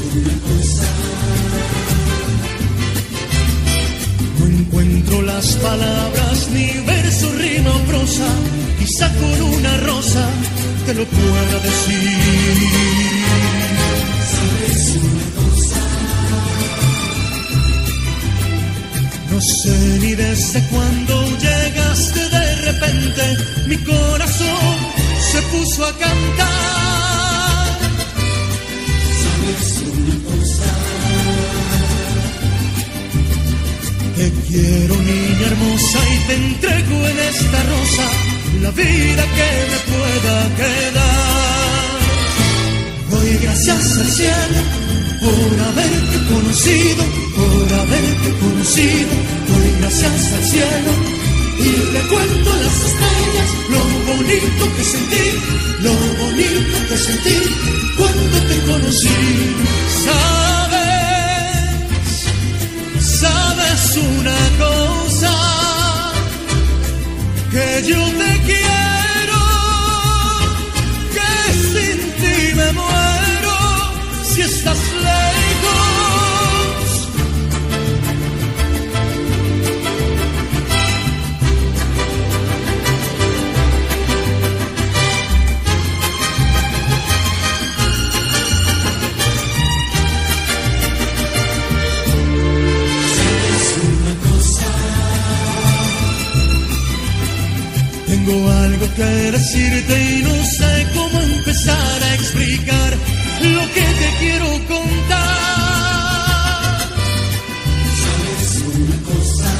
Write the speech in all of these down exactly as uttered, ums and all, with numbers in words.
una cosa. No encuentro las palabras, ni verso, rima o prosa, quizá con una rosa te lo pueda decir. ¿Sabes una cosa? No sé ni desde cuándo llegaste de repente, mi corazón se puso a cantar. ¿Sabes una cosa? Te quiero, niña hermosa, y te entrego en esta rosa la vida que me pueda quedar. Doy gracias al cielo por haberte conocido, por haberte conocido. Doy gracias al cielo y le cuento a las estrellas lo bonito que sentí, lo bonito que sentí cuando te conocí. Sabes, sabes una cosa, que yo te quiero, que sin ti me muero si estás lejos. Tengo algo que decirte y no sé cómo empezar a explicar lo que te quiero contar. ¿Sabes una cosa?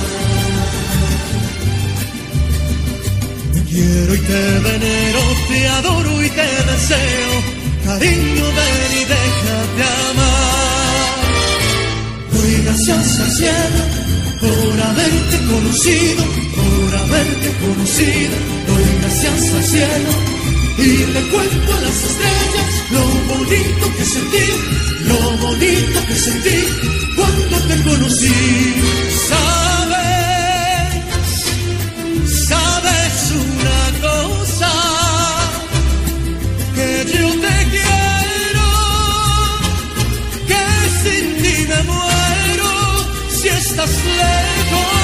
Te quiero y te venero, te adoro y te deseo. Cariño, ven y déjate amar. Doy gracias al cielo por haberte conocido, por haberte conocido. Doy gracias al cielo y le cuento a las estrellas lo bonito que sentí, lo bonito que sentí cuando te conocí. Sabes, sabes una cosa, que yo te quiero, que sin ti me muero si estás lejos.